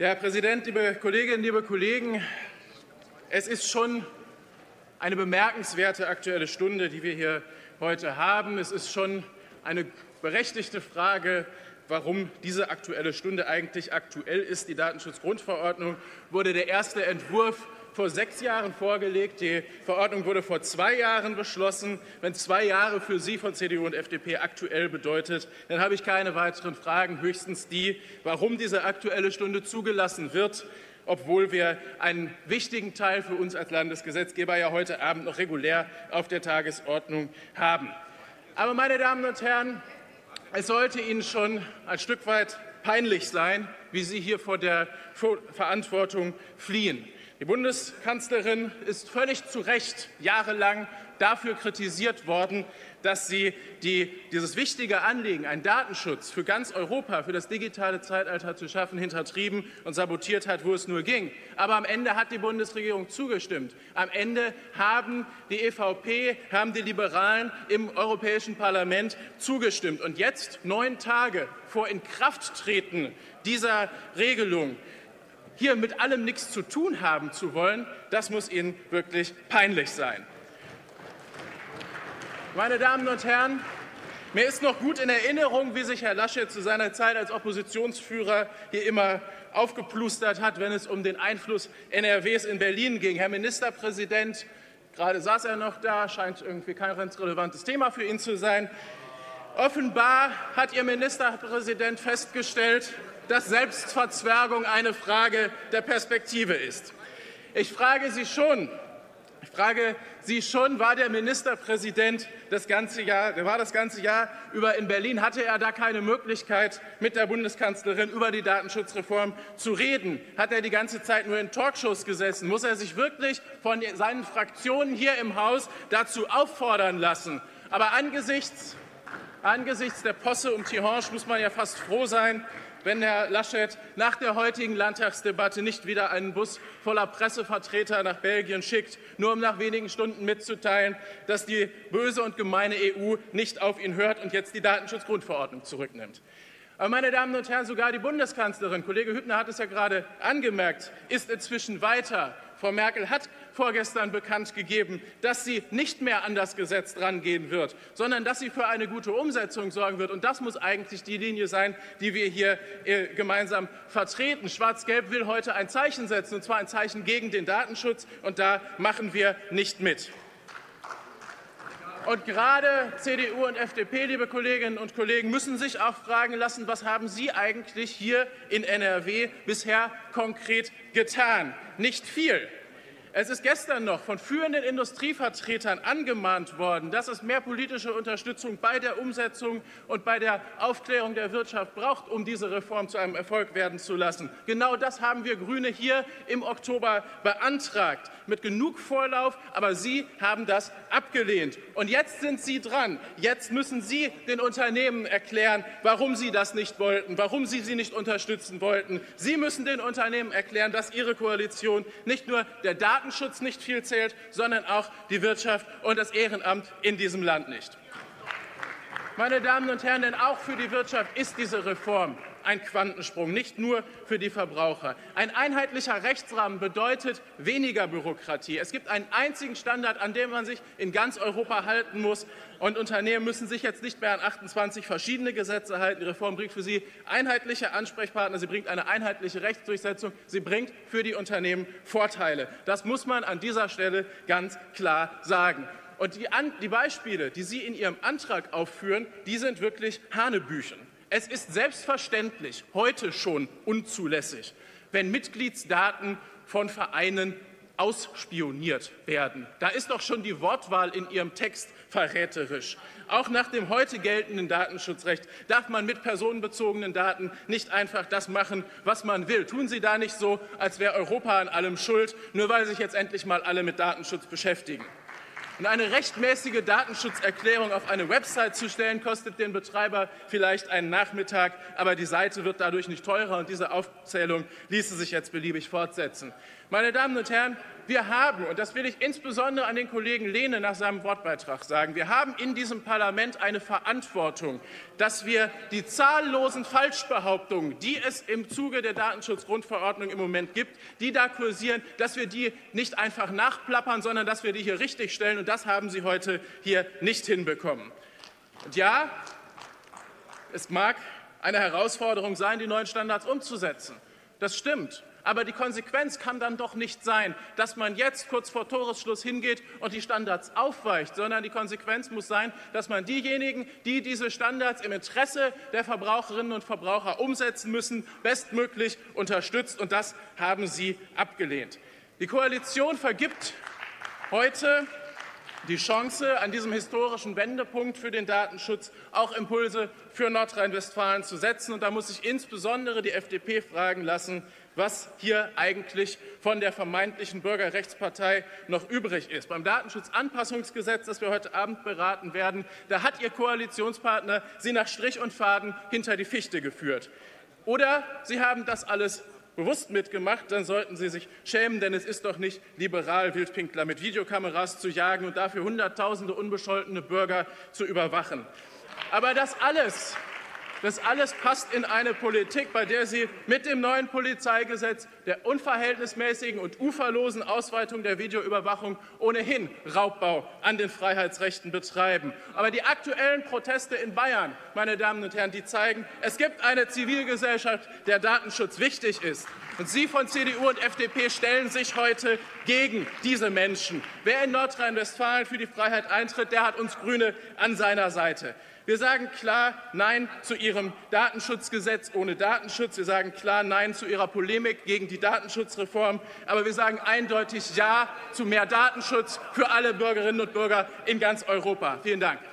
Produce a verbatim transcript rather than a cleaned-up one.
Herr Präsident, liebe Kolleginnen, liebe Kollegen! Es ist schon eine bemerkenswerte Aktuelle Stunde, die wir hier heute haben. Es ist schon eine berechtigte Frage, warum diese Aktuelle Stunde eigentlich aktuell ist. Die Datenschutzgrundverordnung wurde der erste Entwurf vor sechs Jahren vorgelegt. Die Verordnung wurde vor zwei Jahren beschlossen. Wenn zwei Jahre für Sie von C D U und F D P aktuell bedeutet, dann habe ich keine weiteren Fragen, höchstens die, warum diese Aktuelle Stunde zugelassen wird, obwohl wir einen wichtigen Teil für uns als Landesgesetzgeber ja heute Abend noch regulär auf der Tagesordnung haben. Aber, meine Damen und Herren, es sollte Ihnen schon ein Stück weit peinlich sein, wie Sie hier vor der Verantwortung fliehen. Die Bundeskanzlerin ist völlig zu Recht jahrelang dafür kritisiert worden, dass sie die, dieses wichtige Anliegen, einen Datenschutz für ganz Europa, für das digitale Zeitalter zu schaffen, hintertrieben und sabotiert hat, wo es nur ging. Aber am Ende hat die Bundesregierung zugestimmt. Am Ende haben die E V P, haben die Liberalen im Europäischen Parlament zugestimmt. Und jetzt, neun Tage vor Inkrafttreten dieser Regelung, hier mit allem nichts zu tun haben zu wollen, das muss Ihnen wirklich peinlich sein. Meine Damen und Herren, mir ist noch gut in Erinnerung, wie sich Herr Laschet zu seiner Zeit als Oppositionsführer hier immer aufgeplustert hat, wenn es um den Einfluss N R Ws in Berlin ging. Herr Ministerpräsident, gerade saß er noch da, scheint irgendwie kein ganz relevantes Thema für ihn zu sein. Offenbar hat Ihr Ministerpräsident festgestellt, dass Selbstverzwergung eine Frage der Perspektive ist. Ich frage Sie schon, ich frage Sie schon, war der Ministerpräsident das ganze Jahr, der war das ganze Jahr über in Berlin, hatte er da keine Möglichkeit, mit der Bundeskanzlerin über die Datenschutzreform zu reden? Hat er die ganze Zeit nur in Talkshows gesessen? Muss er sich wirklich von seinen Fraktionen hier im Haus dazu auffordern lassen? Aber angesichts, angesichts der Posse um Tihange muss man ja fast froh sein, wenn Herr Laschet nach der heutigen Landtagsdebatte nicht wieder einen Bus voller Pressevertreter nach Belgien schickt, nur um nach wenigen Stunden mitzuteilen, dass die böse und gemeine E U nicht auf ihn hört und jetzt die Datenschutzgrundverordnung zurücknimmt. Aber, meine Damen und Herren, sogar die Bundeskanzlerin, Kollege Hübner hat es ja gerade angemerkt, ist inzwischen weiter. Frau Merkel hat vorgestern bekannt gegeben, dass sie nicht mehr an das Gesetz rangehen wird, sondern dass sie für eine gute Umsetzung sorgen wird. Und das muss eigentlich die Linie sein, die wir hier äh, gemeinsam vertreten. Schwarz-Gelb will heute ein Zeichen setzen, und zwar ein Zeichen gegen den Datenschutz. Und da machen wir nicht mit. Und gerade C D U und F D P, liebe Kolleginnen und Kollegen, müssen sich auch fragen lassen, was haben Sie eigentlich hier in N R W bisher konkret getan? Nicht viel. Es ist gestern noch von führenden Industrievertretern angemahnt worden, dass es mehr politische Unterstützung bei der Umsetzung und bei der Aufklärung der Wirtschaft braucht, um diese Reform zu einem Erfolg werden zu lassen. Genau das haben wir Grüne hier im Oktober beantragt, mit genug Vorlauf, aber Sie haben das abgelehnt. Und jetzt sind Sie dran. Jetzt müssen Sie den Unternehmen erklären, warum Sie das nicht wollten, warum Sie sie nicht unterstützen wollten. Sie müssen den Unternehmen erklären, dass Ihre Koalition nicht nur der Daten Datenschutz nicht viel zählt, sondern auch die Wirtschaft und das Ehrenamt in diesem Land nicht. Meine Damen und Herren, denn auch für die Wirtschaft ist diese Reform ein Quantensprung, nicht nur für die Verbraucher. Ein einheitlicher Rechtsrahmen bedeutet weniger Bürokratie. Es gibt einen einzigen Standard, an dem man sich in ganz Europa halten muss. Und Unternehmen müssen sich jetzt nicht mehr an achtundzwanzig verschiedene Gesetze halten. Die Reform bringt für sie einheitliche Ansprechpartner, sie bringt eine einheitliche Rechtsdurchsetzung, sie bringt für die Unternehmen Vorteile. Das muss man an dieser Stelle ganz klar sagen. Und die, An die Beispiele, die Sie in Ihrem Antrag aufführen, die sind wirklich Hanebüchen. Es ist selbstverständlich heute schon unzulässig, wenn Mitgliedsdaten von Vereinen ausspioniert werden. Da ist doch schon die Wortwahl in Ihrem Text verräterisch. Auch nach dem heute geltenden Datenschutzrecht darf man mit personenbezogenen Daten nicht einfach das machen, was man will. Tun Sie da nicht so, als wäre Europa an allem schuld, nur weil sich jetzt endlich mal alle mit Datenschutz beschäftigen. Und eine rechtmäßige Datenschutzerklärung auf eine Website zu stellen, kostet den Betreiber vielleicht einen Nachmittag, aber die Seite wird dadurch nicht teurer und diese Aufzählung ließe sich jetzt beliebig fortsetzen. Meine Damen und Herren, Wir haben, und das will ich insbesondere an den Kollegen Lehne nach seinem Wortbeitrag sagen, wir haben in diesem Parlament eine Verantwortung, dass wir die zahllosen Falschbehauptungen, die es im Zuge der Datenschutzgrundverordnung im Moment gibt, die da kursieren, dass wir die nicht einfach nachplappern, sondern dass wir die hier richtigstellen. Und das haben Sie heute hier nicht hinbekommen. Und ja, es mag eine Herausforderung sein, die neuen Standards umzusetzen. Das stimmt. Aber die Konsequenz kann dann doch nicht sein, dass man jetzt kurz vor Toresschluss hingeht und die Standards aufweicht, sondern die Konsequenz muss sein, dass man diejenigen, die diese Standards im Interesse der Verbraucherinnen und Verbraucher umsetzen müssen, bestmöglich unterstützt. Und das haben Sie abgelehnt. Die Koalition vergibt heute die Chance, an diesem historischen Wendepunkt für den Datenschutz auch Impulse für Nordrhein-Westfalen zu setzen. Und da muss ich insbesondere die F D P fragen lassen, was hier eigentlich von der vermeintlichen Bürgerrechtspartei noch übrig ist. Beim Datenschutzanpassungsgesetz, das wir heute Abend beraten werden, da hat Ihr Koalitionspartner Sie nach Strich und Faden hinter die Fichte geführt. Oder Sie haben das alles bewusst mitgemacht, dann sollten Sie sich schämen, denn es ist doch nicht liberal, Wildpinkler mit Videokameras zu jagen und dafür Hunderttausende unbescholtene Bürger zu überwachen. Aber das alles, das alles passt in eine Politik, bei der Sie mit dem neuen Polizeigesetz, der unverhältnismäßigen und uferlosen Ausweitung der Videoüberwachung ohnehin Raubbau an den Freiheitsrechten betreiben. Aber die aktuellen Proteste in Bayern, meine Damen und Herren, die zeigen, es gibt eine Zivilgesellschaft, der Datenschutz wichtig ist. Und Sie von C D U und F D P stellen sich heute gegen diese Menschen. Wer in Nordrhein-Westfalen für die Freiheit eintritt, der hat uns Grüne an seiner Seite. Wir sagen klar Nein zu Ihrem Datenschutzgesetz ohne Datenschutz. Wir sagen klar Nein zu Ihrer Polemik gegen die Datenschutzreform. Aber wir sagen eindeutig Ja zu mehr Datenschutz für alle Bürgerinnen und Bürger in ganz Europa. Vielen Dank.